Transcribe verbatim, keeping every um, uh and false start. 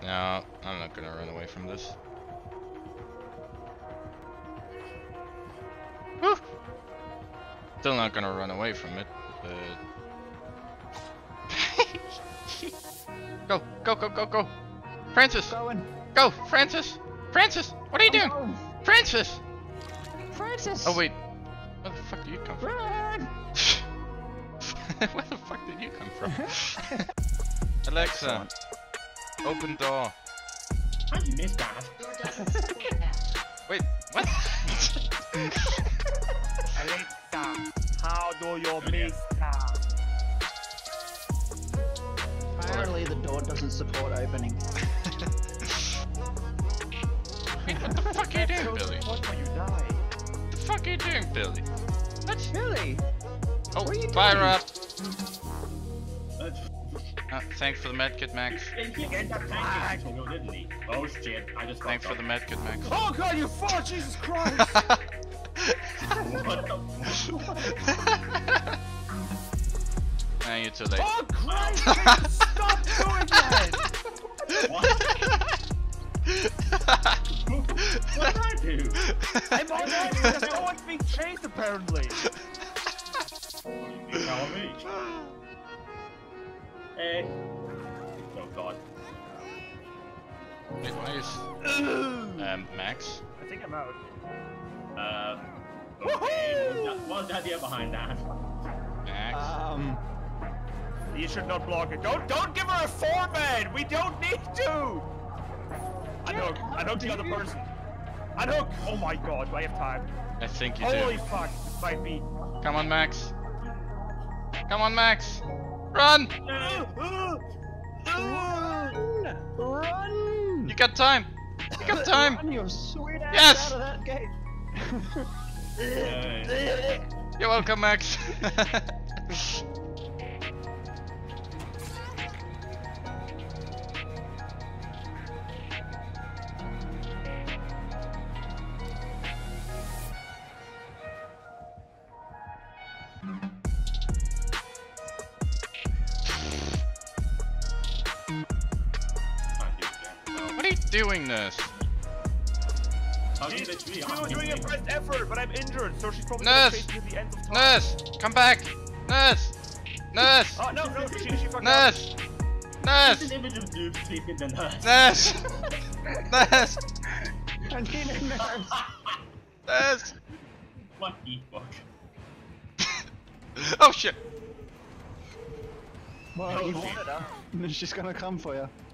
No, I'm not gonna run away from this. Woo! Still not gonna run away from it, but... Go, go, go, go, go! Francis! Going. Go, Francis! Francis! What are you doing? Going. Francis! Francis! Oh wait, where the fuck do you come from? Run! Where the fuck did you come from? Alexa, open door. How did you miss that? Wait, what? Alexa, how do you miss that? Apparently the door doesn't support opening. Wait, what the fuck are you doing, Billy? What when you die? What the fuck are you doing, Billy? What? Billy! Oh, What are you fire doing? up! Uh, thanks for the medkit, Max. He ended up tanking until you, didn't he? Oh shit, I just Thanks for the medkit, Max. Oh god, you fought! Jesus Christ! What the Nah, you're too late. Oh Christ! Jesus, stop doing that! What? What did I do? I'm on that because no one's being chased apparently. You tell me. Hey. Oh god. Wait, why is... Um, Max? I think I'm out. Um. Okay. What's that- What's the idea behind that? Max? Um, You should not block it. Don't don't give her a foreman! We don't need to! I know I know the other person. I know oh my god, do I have time? I think you Holy do. fuck, might be. Come on, Max. Come on, Max. Run! run! Run! You got time. You got time. Run your sweet ass Yes! out of that gate. Hey. You're welcome, Max. What are you doing this? How did She's it be? doing, doing a best effort, but I'm injured, so she's probably Nurse! gonna chase me to the end of time. Nurse! Come back! Nurse! Nurse! Oh no, no, she, she fucked Nurse! It's Nurse! an image of Duke sleeping in the nurse. Nurse! Nurse! I need a nurse. Nurse! What the fuck? Oh shit! Well, Oh, you shit. wanted her. And she's gonna come for you.